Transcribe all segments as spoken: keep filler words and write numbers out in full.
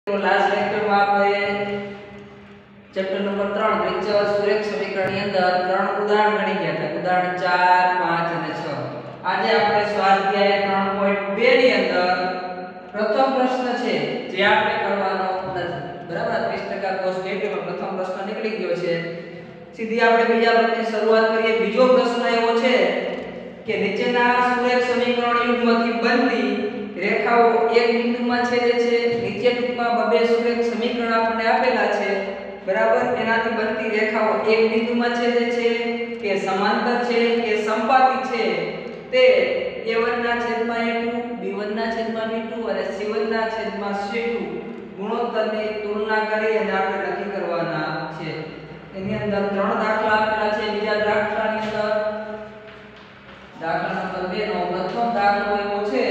तो last lecture में આપણે ચેપ્ટર નંબર ત્રણ દ્વિચલ સુરેખ સમીકરણની અંદર ત્રણ ઉદાહરણ ગણી ગયા હતા. ઉદાહરણ ચાર, પાંચ અને છ. આજે આપણે સ્વાધ્યાય ત્રણ પોઈન્ટ બે ની અંદર પ્રથમ પ્રશ્ન છે જે આપણે કરવાનો નથી. બરાબર, ત્રીસ ટકા કોર્સ ટેબલમાં પ્રથમ પ્રશ્ન નીકળી ગયો છે. સીધી આપણે બીજા પ્રશ્નની શરૂઆત કરીએ. બીજો પ્રશ્ન એવો છે કે નીચેના સુરેખ સમીકરણ યુગ્મથી બનતી રેખાઓ એક બિંદુમાં છેદે છે. નીચે ટૂંકમાં બબે સુરેખ સમીકરણ આપણને આપેલા છે. બરાબર, એનાથી બનતી રેખાઓ એક બિંદુમાં છેદે છે કે સમાંતર છે કે સંપાતી છે તે એ વન ના છેદમાં એ ટુ, બી વન ના છેદમાં બી ટુ અને સી વન ના છેદમાં સી ટુ ગુણોત્તરની તુલના કરી અને આપણે નક્કી કરવાના છે. એની અંદર ત્રણ દાખલા આપેલા છે. બીજા દાખલાની અંદર દાખલા નંબર બે નો પ્રથમ દાખલો એવો છે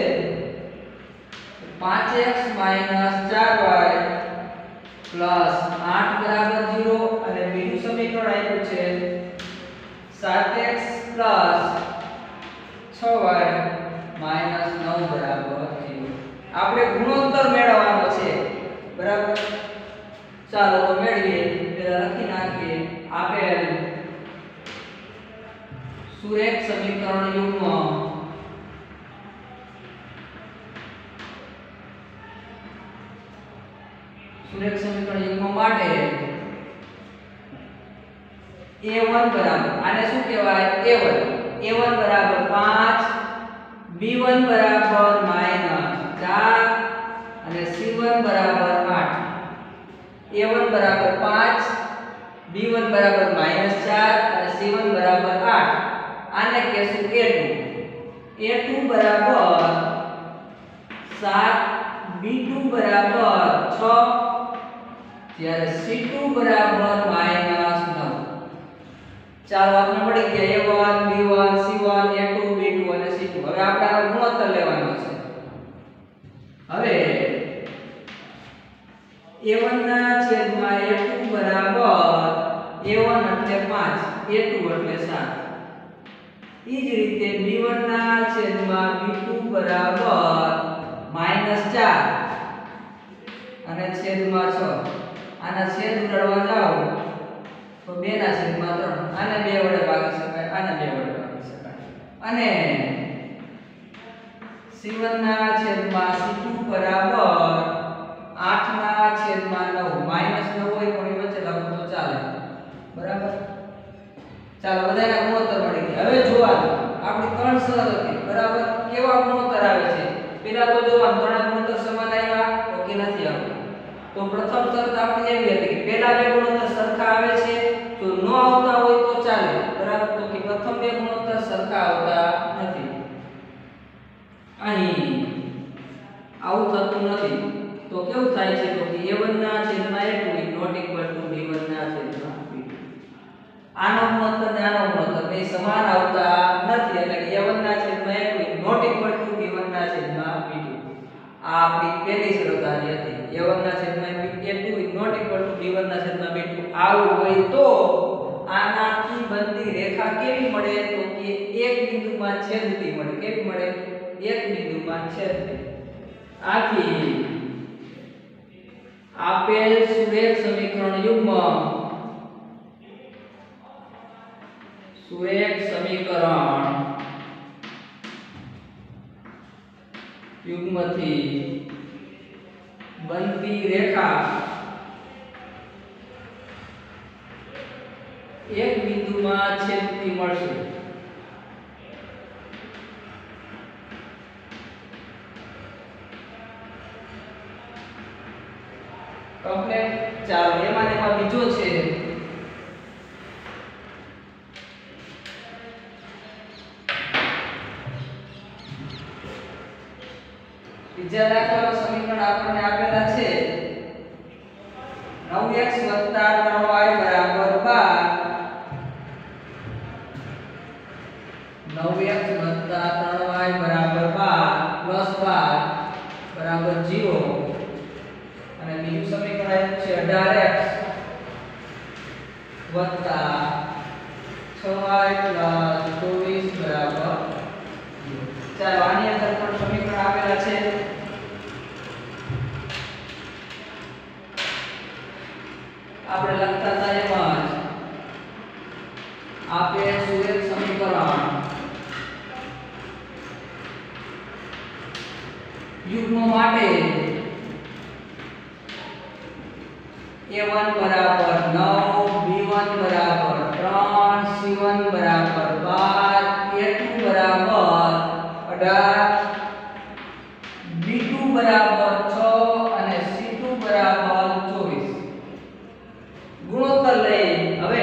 પાંચ એક્સ ચાર વાય પ્લસ આઠ બરાબર ઝીરો અને બીજું સમીકરણ આપ્યું છે સાત એક્સ પ્લસ છ વાય માઈનસ નવ બરાબર ઝીરો. આપણે ગુણોત્તર મેળવવાનો છે. બરાબર, ચાલો તો મેળવીએ. પહેલા લખી નાખીએ આપેલ સુરેખ સમીકરણ યુગ્મ સુરેખ સમીકરણ યુગ્મ માટે એ વન બરાબર આને શું કહેવાય એ વન એ વન બરાબર પાંચ, બી વન બરાબર માઈનસ ચાર અને સી વન બરાબર આઠ. એ વન બરાબર પાંચ, બી વન બરાબર માઈનસ ચાર અને સી વન બરાબર આઠ. આને કહેશું એ ટુ. એ ટુ બરાબર સાત, બી ટુ બરાબર છ જ્યારે સી ટુ બરાબર માઈનસ નવ. ચાલો આપણે મળી ગયા A one, B one, C one, A two, B two અને સી ટુ. હવે આપણે આનો ગુણોત્તર લેવાનો છે. હવે એ વન ના છેદમાં એ ટુ બરાબર એ વન એટલે પાંચ, એ ટુ એટલે સાત. ઈ જ રીતે બી વન ના છેદમાં બી ટુ બરાબર માઈનસ ચાર અને છેદમાં છ. આના છેદ ઉડાડવા જાઓ તો બે ના છેદમાં ત્રણ. આને બે વડે ભાગી શકાય, આને બે વડે ભાગી શકાય. અને સી વન ના છેદમાં સી ટુ બરાબર આઠ ના છેદમાં નવ. માઈનસ નવ હોય પણ એ વચ્ચે લખો તો ચાલે. બરાબર, ચાલો બધાના ગુણોત્તર મળી ગયા. હવે જોવાનું આપણી ત્રણ શરત હતી. બરાબર, કેવા ગુણોત્તર આવે છે પેલા તો જોવાનું ત્રણે ગુણોત્તર સમાન આવ્યા તો કે નથી આવતા. તો પ્રથમ શરત આપણી એવી હતી કે પેલા બે ગુણોત્તર સરખા આવે છે. જો ન આવતા હોય તો ચાલે. બરાબર, તો કે પ્રથમ બે ગુણોત્તર સરખા આવતા નથી. અહીં આવું થતું નથી. તો કેવું થાય છે તો કે એ વન ના છેદમાં A two is not equal to B one ના છેદમાં બી ટુ. આનો ગુણોત્તર અને આનો ગુણોત્તર બે સમાન આવતા નથી. એટલે કે એ વન ના છેદમાં A two is not equal to B one ના છેદમાં બી ટુ. આ આપણી પહેલી શરત આવી હતી. એ વન ના છેદમાં A two is not equal to B one ના છેદમાં બી ટુ. આવું હોય તો આનાથી બનતી રેખા કેવી મળે તો કે એક બિંદુમાં છેદતી મળે. કેવી મળે? એક બિંદુમાં છેદતી. આથી આપેલ સુરેખ સમીકરણ યુગ્મ સુરેખ સમીકરણ યુગ્મથી બનતી રેખા એક બિંદુમાં છેદતી મળશે. કમ્પ્લીટ. ચાલો એમાં ને એમાં બીજો છે બીજા દાખલાનું સમીકરણ આપણને આપેલા છે નવ એક્સ ત્રણ વાય બરાબર બાર. નવ એક્સ ત્રણ વાય બરાબર બાર પ્લસ બાર બરાબર ઝીરો અને બીજું સમીકરણ આપ્યું છે અઢાર એક્સ છ વાય ચોવીસ બરાબર ઝીરો. ચાલો આની અંદર પણ સમીકરણ આપેલા છે. આપણે લખતા હતા એમ જ આપે સુરેખ સમીકરણ યુગ્મ માટે a one બરાબર નવ b one બરાબર ત્રણ c one બરાબર બાર a two બરાબર અઢાર b two બરાબર છ અને c two બરાબર ચોવીસ ગુણોત્તર લઈ હવે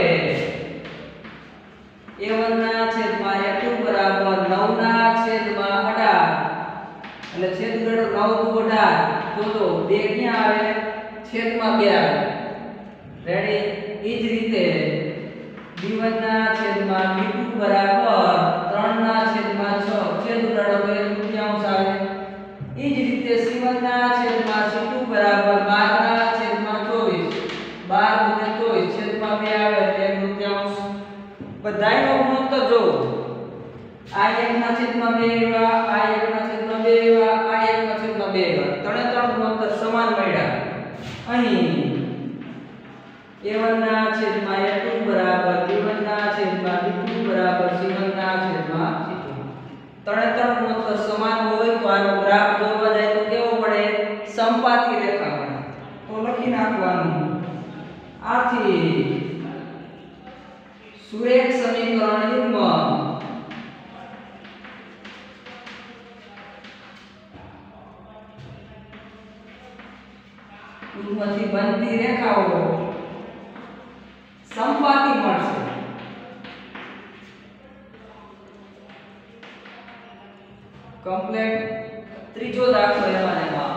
a one ના છેદમાં a two બરાબર નવ ના છેદમાં અઢાર એટલે છેદ ગણો નવ દુ અઢાર તો તો બે ક્યાં આવે છેદમાં બે આવે રેડી ઈ જ રીતે b one ના છેદમાં b two બરાબર ત્રણ ના છેદમાં છ છેદ ગણો તો એક તૃતીયાંશ આવે ઈ જ રીતે c one ના છેદમાં c two બરાબર બાર ના છેદમાં ચોવીસ બાર ગુણ્યા ચોવીસ છેદમાં બે આવે એટલે એક તૃતીયાંશ બધાયનો ગુણોત્તર જો આ એક ના છેદમાં બે એવા આ એક ના છેદમાં બે એવા આ એક ના છેદમાં બે એવા ત્રણે ત્રણ ગુણોત્તર સમાન મળ્યા અહીં a one ના છેદમાં a two બરાબર b one ના છેદમાં b two બરાબર c one ના છેદમાં c two ત્રણે ત્રણ ગુણોત્તર સમાન હોય તો આનો ગ્રાફ દોરવા જાય તો કેવો મળે સમપાતી રેખા મળે તો લખી નાખવાનું આથી સુરેખ સમીકરણ યુગ્મ યુગ્મથી બનતી રેખાઓ સમપાતી મળશે કમ્પ્લીટ ત્રીજો દાખલો એમાં એમાં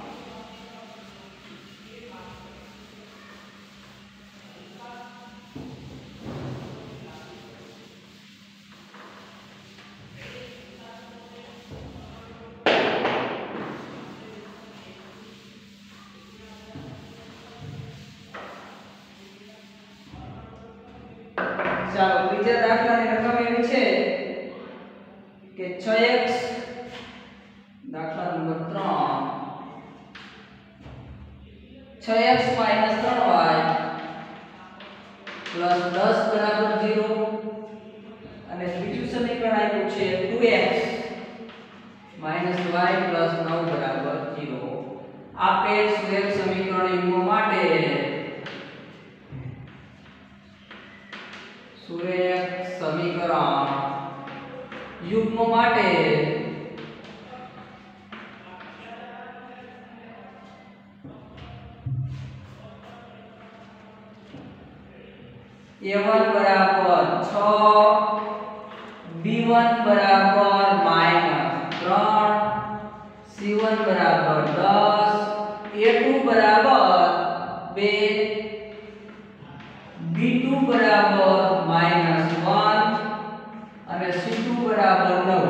ચાલો ત્રીજા દાખલાની રકમ એવી છે કે છ x દાખલા નંબર ત્રણ છ x ત્રણ y દસ બરાબર ઝીરો અને બીજું સમીકરણ આપ્યું છે ટુ એક્સ y નવ બરાબર ઝીરો આપેલ સુરેખ સમીકરણ યુગ્મ માટે સુરેખ સમીકરણ યુગ્મ માટે a one બરાબર છ b one બરાબર માઈનસ ત્રણ c one બરાબર દસ a two બરાબર બે b two બરાબર માઈનસ એક અને c two બરાબર નવ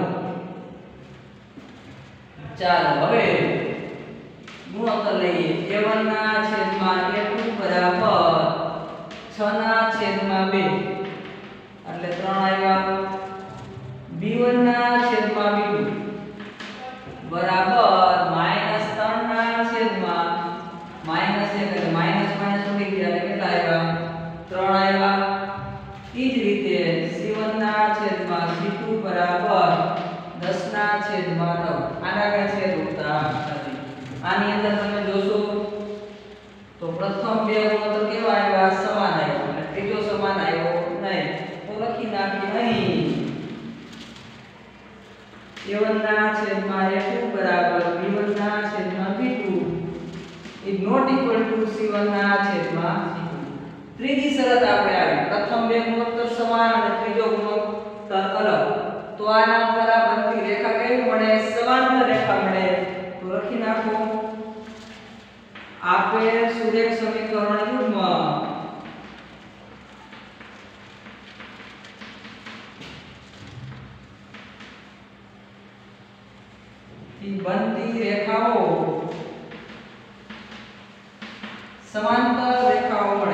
ચાલો હવે ગુણોત્તર લઈએ a one ના છેદમાં a two બરાબર છ ના છેદમાં બે એટલે ત્રણ આવ્યા b one ના છેદમાં b two બરાબર માઈનસ ત્રણ ના છેદમાં માઈનસ એક એટલે માઈનસ માઈનસ ઉડી ગયા એટલે કેટલા આવ્યા ત્રણ આવ્યા ઈ જ રીતે c one ના છેદમાં c two બરાબર દસ ના છેદમાં નવ આના કઈ છેદ ઉડતા નથી આની અંદર તમે જોશો તો પ્રથમ બે ગુણોત્તર કેવા આવ્યા સમાન આવ્યા અને ત્રીજો સમાન આવ્યો નહીં તો લખી નાખી અહીં a one ના છેદમાં a two બરાબર b one ના છેદમાં b two is not equal to c one ના છેદમાં c two ત્રીજી શરત આપણે આવી પ્રથમ બે ગુણોત્તર સમાન અને ત્રીજો ગુણોત્તર અલગ તો આના દ્વારા બનતી રેખા કેવી મળે સમાંતર રેખા મળે તો લખી નાખો આપેલ સુરેખ સમીકરણ યુગ્મ થી બનતી રેખાઓ સમાંતર રેખાઓ મળે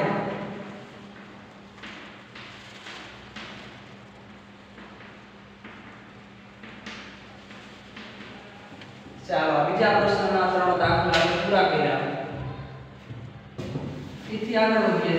ચાલો બીજા પ્રશ્નના ત્રણ દાખલા પૂરા કર્યા એથી આગળ વધીએ.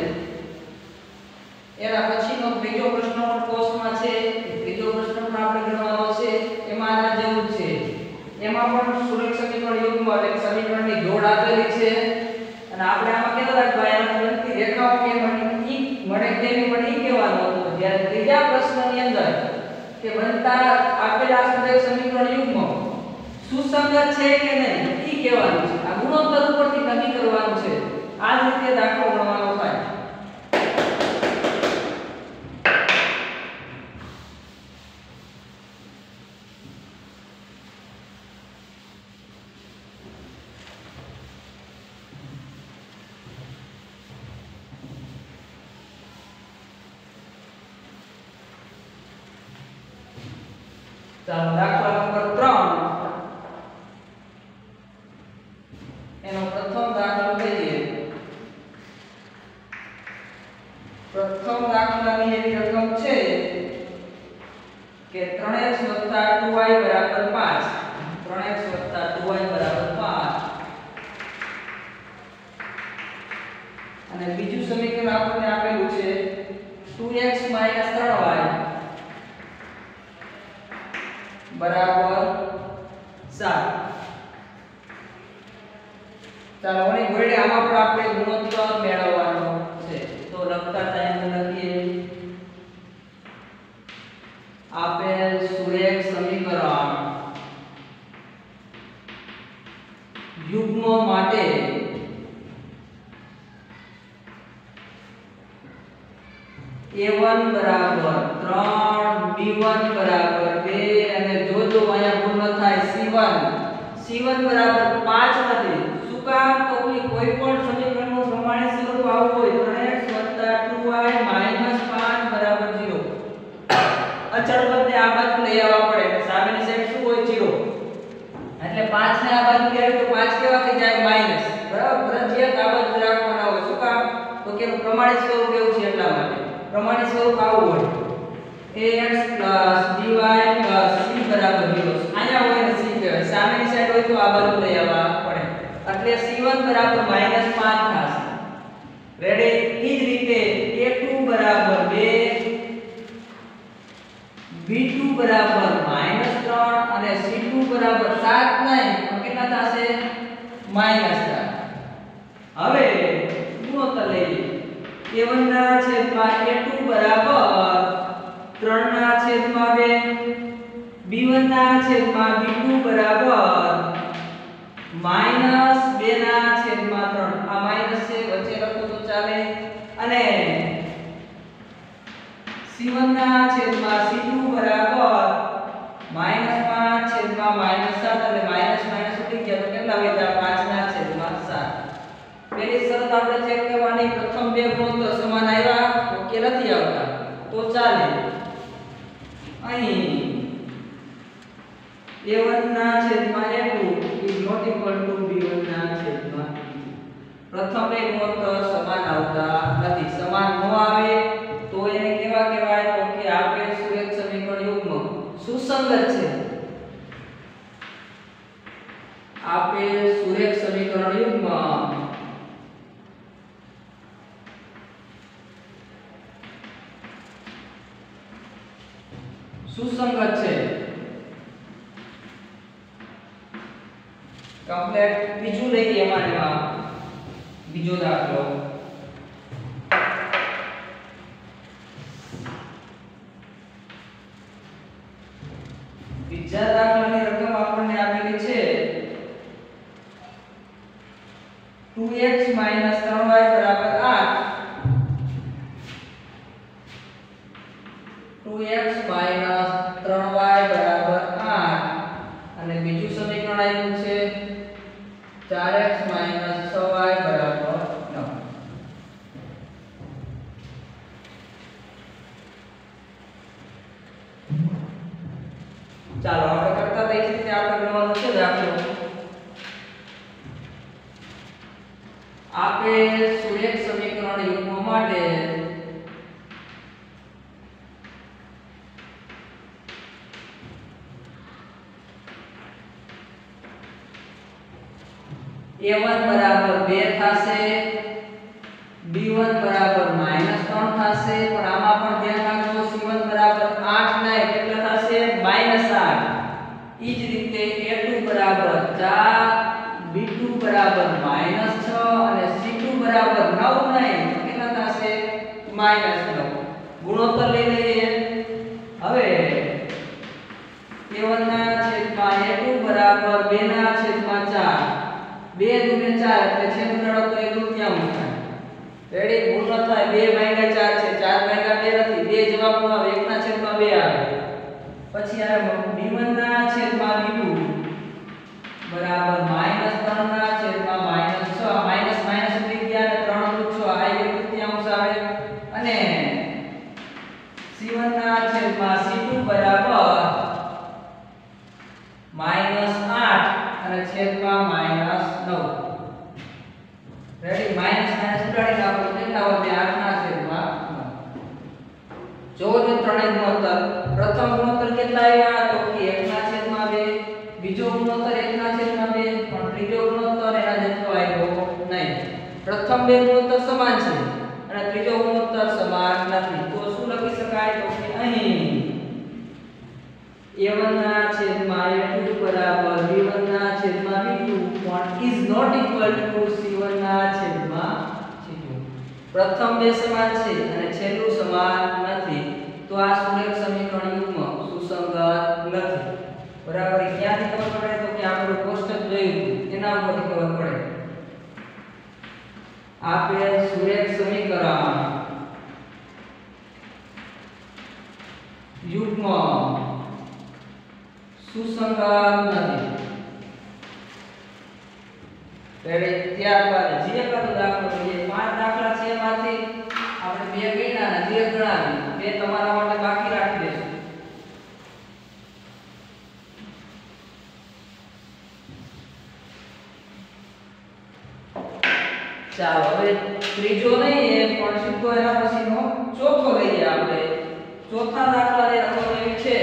એના પછીનો ત્રીજો પ્રશ્ન પણ કોર્સમાં છે. ત્રીજો પ્રશ્ન પણ આપણે ગણવાનો છે. એમાં આના જેવું છે. એમાં પણ સુરેખ સમીકરણ યુગ્મ એટલે સમીકરણની જોડ આપેલી છે અને આપણે આમાં કહેતા હતા કે ભાઈ આના બનતી રેખાઓ કે મળે ઈ મળે તેની પણ ઈ કહેવાનું હતું. જ્યારે ત્રીજા પ્રશ્નની અંદર કે બનતા આપેલા સુરેખ સમીકરણ યુગ્મ સુસંગત છે કે નહીં ઈ કહેવાનું છે. આ ગુણોત્તર ઉપરથી નક્કી કરવાનું છે. આ જ રીતે દાખલો ગણવાનો થાય. ચાલો દાખલા નંબર ત્રણ. એનો પ્રથમ દાખલો લઈએ. પ્રથમ દાખલાની એવી રકમ છે કે ત્રણ એક્સ ટુ વાય બરાબર પાંચ. ત્રણ એક્સ ટુ વાય બરાબર પાંચ. અને બીજું સમીકરણ આપણને આપેલું છે ટુ એક્સ ત્રણ વાય બરાબર સાત. ચાલો વળી ઘોડે આમાં પણ આપણે ગુણોત્તર મેળવવાનો છે. તો લખતા ટાઈમ લખીએ આપેલ સુરેખ સમીકરણ યુગ્મ માટે એ વન બરાબર ત્રણ, બી વન બરાબર બે અને જો જો અહીંયા ભૂલ ન થાય સી વન સી વન બરાબર પાંચ નથી. શું કામ? તો કે કોઈ પણ સમીકરણનું પ્રમાણિત સ્વરૂપ આવું હોય ત્રણ એક્સ ટુ વાય પાંચ બરાબર ઝીરો. અચળ પદને આ બાજુ લઈ આવવા પડે એટલે સામેની સાઈડ શું હોય ઝીરો. એટલે પાંચ ને આ બાજુ લઈ આવે તો પાંચ કેવા થઈ જાય માઈનસ. બરાબર ફરજિયાત આ બાજુ રાખવાના હોય. શું કામ? તો કે એનું પ્રમાણિત સ્વરૂપ એવું છે એટલા માટે. પ્રમાણિત સ્વરૂપ આવું હોય ax dy c બરાબર ઝીરો. અહીંયા હોય ને c કહેવાય. સામેની સાઈડ હોય તો આ બાજુ લઈ આવવા પડે. એટલે સી વન બરાબર પાંચ થશે. રેડી? ઈ જ રીતે એ ટુ બરાબર બે, બી ટુ બરાબર ત્રણ અને સી ટુ બરાબર સાત નહીં તો કેટલા થશે? માઈનસ સાત. હવે ગુણોત્તર લઈએ. એ વન ના છેદમાં એ ટુ બરાબર ત્રણ ના છેદમાં બે, બી વન ના છેદમાં બી ટુ બરાબર માઈનસ બે ના છેદમાં ત્રણ. આ માઈનસ છે વચ્ચે લખો તો ચાલે. અને સી વન ના છેદમાં સી ટુ બરાબર માઈનસ પાંચ છેદમાં માઈનસ સાત અને માઈનસ માઈનસ ઉડી ગયા તો કેટલા વધ્યા? પાંચ ના છેદમાં સાત. પેલી શરત આપણે ચેક કરવાની પ્રથમ બે ગુણોત્તર સમાન આવ્યા તો કે નથી આવતા તો ચાલે. અહીં એ વન ના છેદમાં A two is not equal to B one ના છેદમાં બી ટુ. પ્રથમ બે ગુણોત્તર સમાન આવતા નથી. સમાન ન આવે તો એને કેવા કહેવાય? તો કે આપેલ સુરેખ સમીકરણ યુગ્મ સુસંગત છે. આપેલ સુરેખ સમીકરણ યુગ્મ સુસંગત છે. કમ્પ્લીટ. બીજું લઈએ એમાં એમાં બીજો દાખલો. બીજા દાખલાની રકમ આપણને આપેલી છે ટુ એક્સ ત્રણ વાય બરાબર આઠ. ટુ એક્સ ત્રણ વાય બરાબર આઠ અને બીજું સમીકરણ આવ્યું છે ચાર એક્સ છ વાય બરાબર નવ. ચાલો આપણે કરતા થઈ રીતે આપણે ગણવાનું છે દાખલો. આપેલ સુરેખ સમીકરણ યુગ્મ માટે એ વન બરાબર બે થશે, બી વન બરાબર માઈનસ ત્રણ થશે, પણ આમાં પણ ધ્યાન રાખજો સી વન બરાબર આઠ ના કેટલા થશે માઈનસ આઠ. ઈ જ રીતે એ ટુ બરાબર ચાર, બી ટુ બરાબર માઈનસ છ અને સી ટુ બરાબર નવ નહીં કેટલા થશે માઈનસ નવ. ગુણોત્તર લઈ લઈએ. હવે એ વન ના છેદમાં એ ટુ બરાબર બે ના છેદમાં ચાર. બે દુને ચાર એટલે છેદ ઉડાડો તો એક તૃતીયાંશ થાય. રેડી? ભૂલ ન થાય. બે ભાગ્યા ચાર છે, ચાર ભાગ્યા બે નથી. બે જવાબમાં આવે એક ના છેદમાં બે આવે. પછી આવે બી વન ના છેદમાં બી ટુ બરાબર માઈનસ ત્રણ ના છેદમાં માઈનસ છ. માઈનસ માઈનસ ઉડી ગયા અને ત્રણ દુ છ આ એક તૃતીયાંશ આવે. અને સી વન ના છેદમાં સી ટુ બરાબર માઈનસ આઠ અને છેદમાં માઈનસ નવ. રેડી? માઈનસ માઈનસ ઉડાડી નાખો કેટલા વધે આઠ ના છેદમાં નવ. જો જે ત્રણેય ગુણોત્તર પ્રથમ ગુણોત્તર કેટલા આવ્યા તો કે એક ના છેદમાં બે, બીજો ગુણોત્તર એક ના છેદમાં બે, પણ ત્રીજો ગુણોત્તર એના જેટલો આવ્યો નહીં. પ્રથમ બે ગુણોત્તર સમાન છે અને ત્રીજો ગુણોત્તર સમાન નથી. તો શું લખી શકાય તો કે અહીં એ વન ના છેદમાં એ ટુ બરાબર બી વન ના છેદમાં બી ટુ પણ is not equal to C one ના છેદમાં સી ટુ. પ્રથમ બે સમાન છે અને છેલ્લું સમાન નથી. તો આ સુરેખ સમીકરણ યુગ્મ સુસંગત નથી. બરાબર? ક્યાંથી ખબર પડે તો કે આપણે કોષ્ટક જોયું એના ઉપરથી ખબર પડે. આપેલ સુરેખ સમીકરણ યુગ્મ સુસંગત નથી. ત્યારે ત્યારબાદ જે કયો દાખલો જોઈએ પાંચ દાખલા છે એમાંથી આપણે બે ગણ્યા અને જે ગણાવી બે તમારા માટે બાકી રાખી દેશું. ચાલો હવે ત્રીજો નહીં પણ સીધો એના પછીનો ચોથો લઈએ આપણે. ચોથા દાખલા ની રકમ એવી છે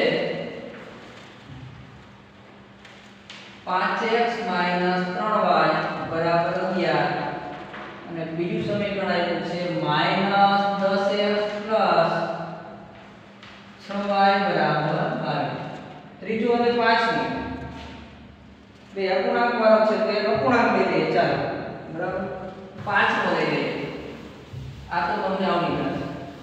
પાંચ એક્સ માઈનસ ત્રણ વાય બરાબર અગિયાર અને બીજું સમીકરણ આપ્યું છે માઈનસ દસ એક્સ પ્લસ છ વાય બરાબર બાવીસ. ત્રીજું અને પાંચમું બે અપૂર્ણાંક વાળો છે તો એક અપૂર્ણાંક લઈ લઈએ. ચાલો બરાબર પાંચમો લઈ લઈએ. આ તો તમને આવડી જશે.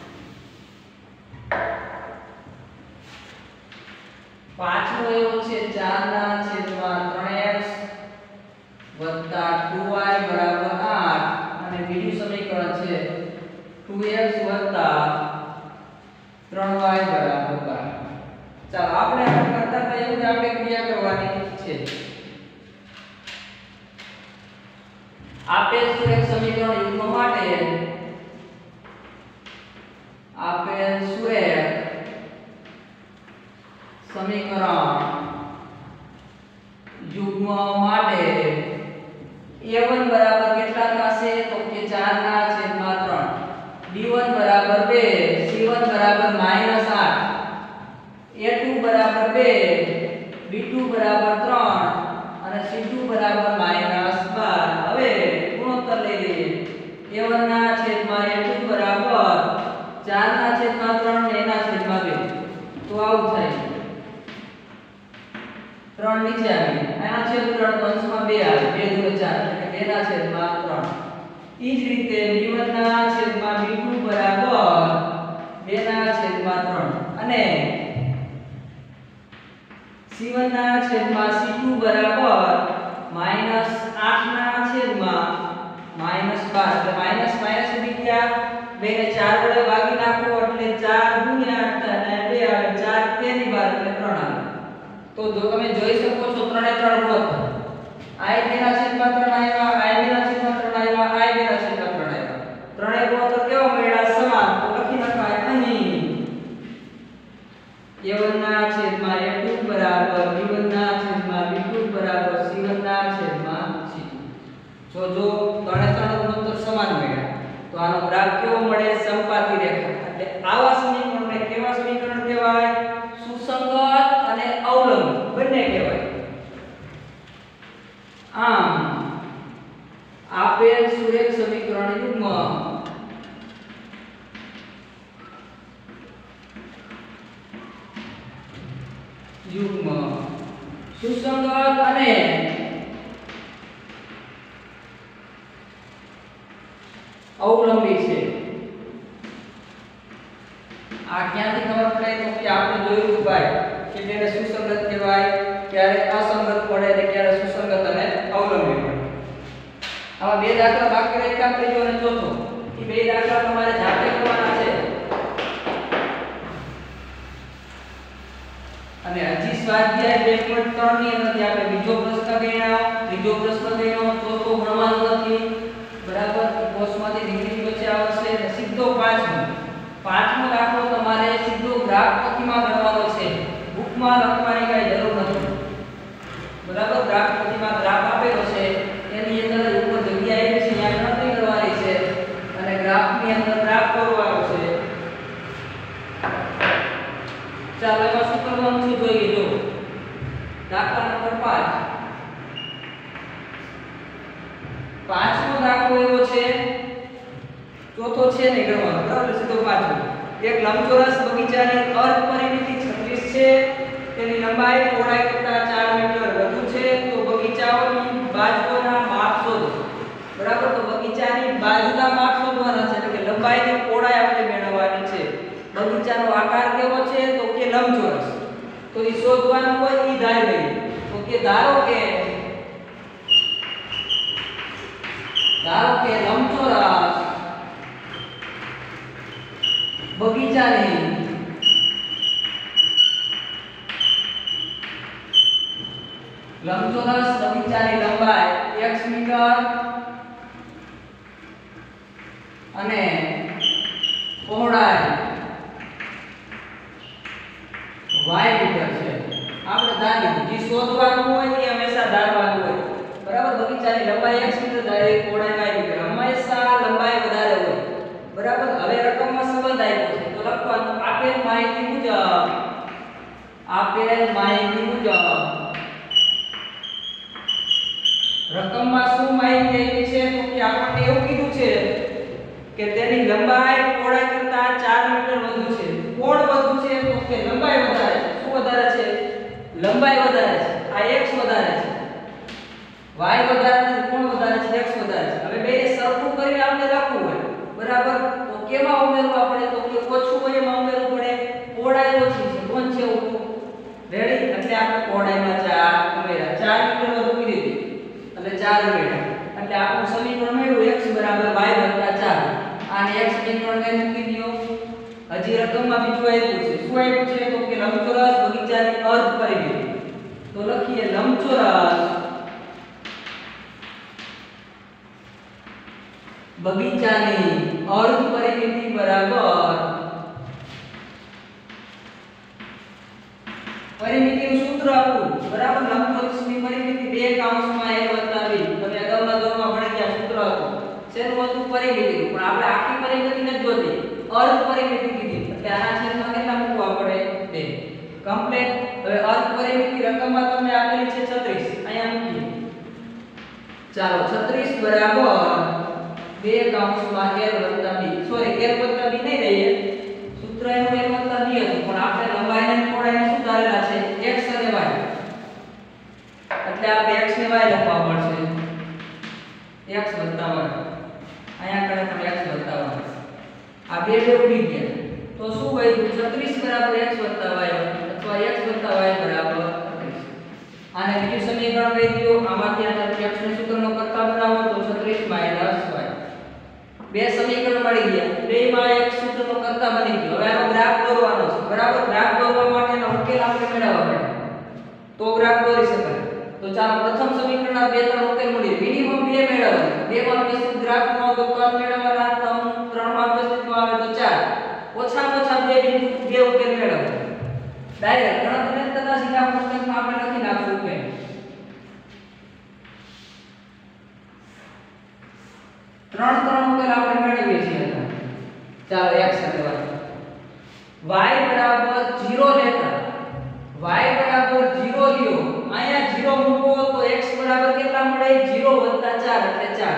પાંચમો એવો છે ચાર ના છેદમાં ત્રણ એક્સ વત્તા ટુ વાય બરાબર આઠ અને બીજું સમીકરણ છે ટુ એક્સ વત્તા ત્રણ વાય બરાબર બાર. ચાલો આપણે આપણે કરતા હતા એવું જ આપણે ક્રિયા કરવાની છે. આપેલ સુરેખ સમીકરણ યુગ્મ માટે આપેલ સુરેખ સમીકરણ યુગ્મ માટે એ વન બરાબર કેટલા થશે તો કે ચાર ના છેદમાં ત્રણ, બી વન બરાબર બે, સી વન બરાબર માઈનસ આઠ, એ ટુ બરાબર બે, બી ટુ બરાબર ત્રણ અને સી ટુ બરાબર માઈનસ બાર. હવે ગુણોત્તર લઈ લઈએ. એ વન ના છેદમાં એ ટુ બરાબર ચાર ના છેદમાં ત્રણ ને એના છેદમાં બે. તો આવું થાય. ત્રણ નીચે આવી આના છેદ ત્રણ અંશમાં બે આવે. બે દુ ચાર એટલે બે ના છેદમાં ત્રણ. ઈ જ રીતે બી વન ના છેદમાં બી ટુ બરાબર બે ના છેદમાં ત્રણ અને સી વન ના છેદમાં સી ટુ બરાબર માઈનસ આઠ ના છેદમાં માઈનસ બાર. એટલે માઈનસ માઈનસ ઉડી ગયા. બે ને ચાર વડે ભાગી નાખો એટલે ચાર ગુણ્યા આઠ અને બે આવે ચાર તેની બાર એટલે ત્રણ આવે. તો જો તમે જોઈ શકો છો ત્રણે ત્રણ ગુણોત્તર. આઈ બે ના છેદમાં ત્રણ આવ્યા, આઈ બે ના છેદમાં ત્રણ આવ્યા, આઈ બે ના છેદમાં ત્રણ આવ્યા. ત્રણે ગુણોત્તર કેવા મળ્યા? સમાન. તો લખી નખાય અહીં એ વન ના છેદમાં એ ટુ બરાબર બી વન ના છેદમાં બી ટુ બરાબર સી વન ના છેદમાં સી ટુ. જો જો ત્રણે ત્રણ ગુણોત્તર સમાન મળ્યા તો આનો ગ્રાફ કેવો મળે? સમપાતી રેખા. એટલે આવા સમીકરણને કેવા સમીકરણ કહેવાય? સુસંગત અને અવલંબન બંને કહેવાય. આમ આપેલ સુરેખ સમીકરણ યુગ્મ અવલંબી છે. આ ક્યાંથી ખબર પડે તો કે આપણે જોયું ભાઈ કે તેને સુસંગત કહેવાય, ક્યારે અસંગત પડે અને ક્યારે સુસંગત અને અવલંબી પડે. આવા બે દાખલા બાકી રાખ્યા, ત્રીજો અને ચોથો. એ બે દાખલા તમારે જાતે કરવાના છે. અને હજી સ્વાધ્યાય બે પોઈન્ટ ત્રણ ની અંદર આપણે બીજો પ્રશ્ન ગણ્યો, ત્રીજો પ્રશ્ન ગણ્યો, ચોથો ગણવાનો નથી. બરાબર? કોર્સમાંથી ડિગ્રી વચ્ચે આવશે અને સીધો પાંચમો પાંચમો દાખલો તમારે સીધો ગ્રાફ પદ્ધતિમાં ગણવાનો છે. બુકમાં લખવાની કઈ જરૂર નથી. બરાબર? ગ્રાફ પદ્ધતિમાં ગ્રાફ આપેલો છે, એની અંદર ઉપર જગ્યા આવી છે, ત્યાં ગણતરી કરવાની છે અને ગ્રાફની અંદર ગ્રાફ દોરવાનો છે. ચાલો એમાં શું કરવાનું છે જોઈએ. જો દાખલા નંબર પાંચ, પાંચમો દાખલો એવો છે, ચોથો છે ને ગણવાનો. બરાબર? સીધો પાંચમો. એક લંબચોરસ બગીચાની અર્ધ પરિમિતિ છત્રીસ છે, તેની લંબાઈ પહોળાઈ કરતા ચાર મીટર વધુ છે, તો બગીચાઓની બાજુઓના માપ શોધો. બરાબર? તો બગીચાની બાજુના માપ શોધવાના છે, એટલે કે લંબાઈ અને પહોળાઈ આપણે મેળવવાની છે. બગીચાનો આકાર કેવો છે તો કે લંબચોરસ. તો એ શોધવાનું હોય ઈ ધારી લઈએ. તો કે ધારો કે ધારો કે લંબચોરસ બગીચાની લંબચોરસ બગીચાની લંબાઈ x મીટર અને પહોળાઈ y મીટર છે. આપણે ધારી જે શોધવાનું હોય એ હંમેશા ધારવાનું હોય. બરાબર? બગીચાની લંબાઈ x મીટર ધારે, પહોળાઈ y મીટર. હંમેશા લંબાઈ વધારે હોય. બરાબર? હવે રકમમાં સંબંધ આવ્યો છે તો લખવાનું આપેલ માહિતી મુજબ આપેલ માહિતી મુજબ રકમમાં શું માહિતી આપી છે તો કે આપણને એવું કીધું છે કે તેની લંબાઈ પહોળાઈ કરતા ચાર મીટર વધુ છે. કોણ વધુ છે તો કે લંબાઈ વધારે છે. શું વધારે છે? લંબાઈ વધારે છે. આ x વધારે છે, y વધારે છે. કોણ વધારે છે? x વધારે છે. હવે બેને સરખું કરીને આપણે લખવું હોય. બરાબર? તો કેમાં ઉમેરવું આપણે તો કે ઓછું હોય એમાં ઉમેરવું પડે. પહોળાઈ ઓછી છે, કોણ છે ઓછું? રેડી? એટલે આપણે પહોળાઈમાં ચાર ઉમેર્યા. ચાર મીટર વધુ કીધી એટલે ચાર ઉમેર્યા. એટલે આપણું સમીકરણ મળ્યું x બરાબર y વત્તા ચાર. આને x સમીકરણ ને મૂકી દો. હજી રકમમાં બીજું આવ્યું છે. શું આવ્યું છે તો કે લંબચોરસ બગીચાની અર્ધ પરિમિતિ. તો લખીએ લંબચોરસ બગીચાની અર્ધ પરિમિતિ બરાબર પરિમિતિનું સૂત્ર આપું. બરાબર? લંબચોરસની પરિમિતિ બે કૌંસમાં a વત્તા b. તમે અગાઉના ધોરણમાં ભણી ગયા સૂત્ર હતું. શેનું હતું? પરિમિતિનું. પણ આપણે આખી પરિમિતિ નથી જોતી, અર્ધ પરિમિતિ કીધી. એટલે આના છેદમાં કેટલા મૂકવા પડે? બે. કમ્પ્લીટ. હવે અર્ધ પરિમિતિ રકમમાં તમને આપેલી છે છત્રીસ. અહીંયા મૂકીએ. ચાલો છત્રીસ બરાબર બે કૌંસમાં l વત્તા b. સોરી, l વત્તા b નહીં લઈએ. સૂત્ર એનું l વત્તા b હતું, પણ આપણે લંબાઈ અને પહોળાઈને શું ધારેલા છે? x અને y. એટલે આપણે x ને y લખવા પડશે. x વત્તા y. અહીંયા કણે પણ x વત્તા y. આ બે બે ઉડી ગયા. તો શું વધ્યું? છત્રીસ બરાબર x વત્તા y અથવા x વત્તા y બરાબર છત્રીસ. આને બીજું સમીકરણ કહી દો. આમાંથી આને x ને સૂત્રનો કરતા બનાવો તો છત્રીસ માઈનસ y. બે સમીકરણ મળી ગયા. બેમાં એક સૂત્રનો કરતા બની ગયો. હવે આનો ગ્રાફ દોરવાનો છે. બરાબર? ગ્રાફ દોરવા માટેનો ઉકેલ આપણે મેળવવા પડે. તો ગ્રાફ દોરી શકાય. તો ચાલો પ્રથમ સમીકરણના બે ત્રણ ઉકેલ મળી. મિનિમમ બે મેળવવાના. બે માં વ્યસ્ત ગ્રાફ નો તો ત્રણ મેળવવાના. ત્રણ માં વ્યસ્ત આવે તો ચાર. ઓછામાં ઓછા બે બિંદુ બે ઉકેલ મેળવવા. ડાયરેક્ટ ગણતરી કરતા સીધા પુસ્તકમાં આપણે લખી નાખશું ઉકેલ. ત્રણ ત્રણ ઉકેલ આપણે મેળવીએ છીએ. ચાલો x અને y. y બરાબર ઝીરો લેતા y બરાબર ઝીરો લ્યો. અહીંયા ઝીરો મૂકો તો x બરાબર કેટલા મળે? ઝીરો વત્તા ચાર એટલે ચાર.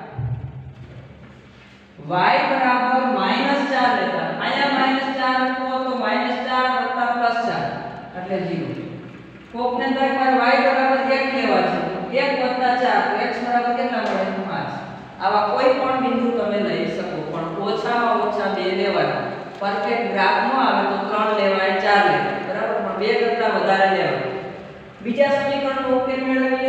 y બરાબર માઈનસ ચાર લેતા અહીંયા માઈનસ ચાર મૂકો તો માઈનસ ચાર વત્તા પ્લસ ચાર એટલે ઝીરો. કોકને તો એકવાર y બરાબર એક લેવા છે. એક વત્તા ચાર તો x બરાબર કેટલા મળે? પાંચ. આવા કોઈ પણ બિંદુ તમે લઈ શકો, પણ ઓછામાં ઓછા બે લેવાના. પરફેક્ટ ગ્રાફ ન આવે તો ત્રણ લેવાય, ચાર લેવાય, બરાબર, પણ બે કરતા વધારે લેવાય. બીજા સમીકરણનો ઉકેલ મેળવીએ.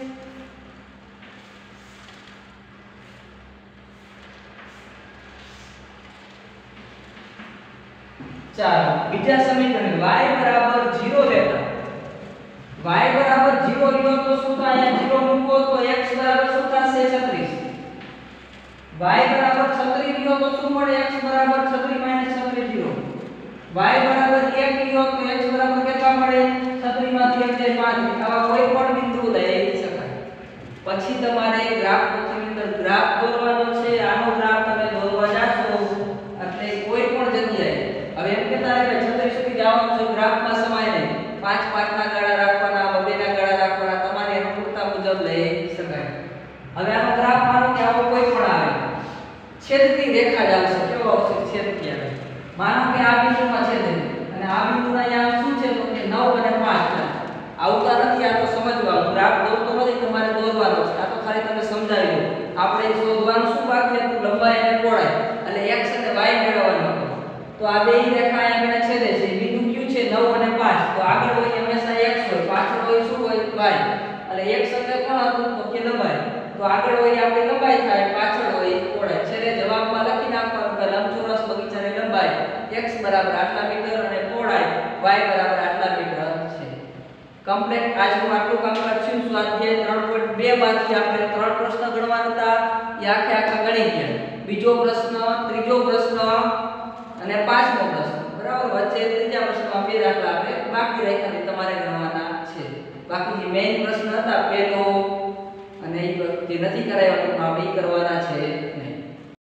ચાલો બીજા સમીકરણ y બરાબર ઝીરો લેતા, y બરાબર ઝીરો લ્યો તો શું થાય? અહીંયા ઝીરો મૂકો તો x બરાબર શું થશે? છત્રીસ. y બરાબર છત્રીસ લ્યો તો શું મળે? x બરાબર છત્રીસ માઈનસ છત્રીસ ઝીરો. y બરાબર એક લ્યો તો x બરાબર કેટલા મળે? છત્રીસ માંથી એક જાય પાંચ. આવા કોઈ પણ બિંદુ લઈ શકાય. પછી તમારે ગ્રાફ કોથળીની અંદર ગ્રાફ દોરવાનો છે. આનો ગ્રાફ તમે દોરવા જાશો એટલે કોઈ પણ જગ્યાએ હવે એમ કહેતા રહે કે છત્રીસ સુધી જવાનું છે, ગ્રાફમાં સમાય નહીં. પાંચ પાંચ ના ગાળા રાખવાના, બે ના ગાળા રાખવાના, તમારે અનુકૂળતા મુજબ લઈ શકાય. હવે આનો ગ્રાફ માનો કે આવો કોઈ પણ આવે, છેદતી રેખા જ આવશે. કેવો આવશે? છેદતી આવે. માનો કે આ બિંદુમાં છેદે અને આ બિંદુના અહીંયા શું છે તો કે નવ અને પાંચ આવતા નથી. આ તો સમજવાનું, ગ્રાફ દોરતો નથી, તમારે દોરવાનો છે. આ તો ખાલી તમે સમજાવી લો. આપણે શોધવાનું શું બાકી હતું? લંબાઈ અને પહોળાઈ, એટલે x અને y મેળવવાનું હતું. તો આ બે રેખા અહીંયા છેદે છે. બિંદુ કયું છે? નવ અને પાંચ. તો આગળ હોય હંમેશા x હોય, પાછળ હોય શું હોય? y. એટલે x એટલે કોણ હતું તો કે લંબાઈ. તો આગળ હોય આપણી લંબાઈ થાય, પાછળ હોય પહોળાઈ. છેલ્લે જવાબમાં લખી નાખવાનું કે લંબચોરસ બગીચાની લંબાઈ x બરાબર આટલા મીટર અને પહોળાઈ y બરાબર આટલા મીટર છે. કમ્પ્લીટ આજનું આટલું કામ કરશું. સ્વાધ્યાય ત્રણ પોઈન્ટ બે માંથી આપણે ત્રણ પ્રશ્ન ગણવાના હતા, એ આખે આખા ગણી ગયા. બીજો પ્રશ્ન, ત્રીજો પ્રશ્ન અને પાંચમો પ્રશ્ન, બરાબર. વચ્ચે ત્રીજા પ્રશ્નમાં બે દાખલા આપણે બાકી રાખ્યા તમારે ગણવાના છે. બાકી જે મેઈન પ્રશ્ન હતા પહેલો અને એ જે નથી કરાયો આપણે કરવાના છે.